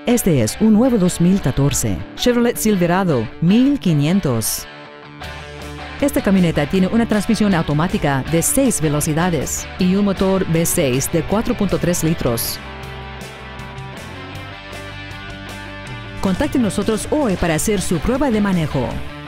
Este es un nuevo 2014 Chevrolet Silverado 1500. Esta camioneta tiene una transmisión automática de 6 velocidades y un motor V6 de 4.3 litros. Contacte nosotros hoy para hacer su prueba de manejo.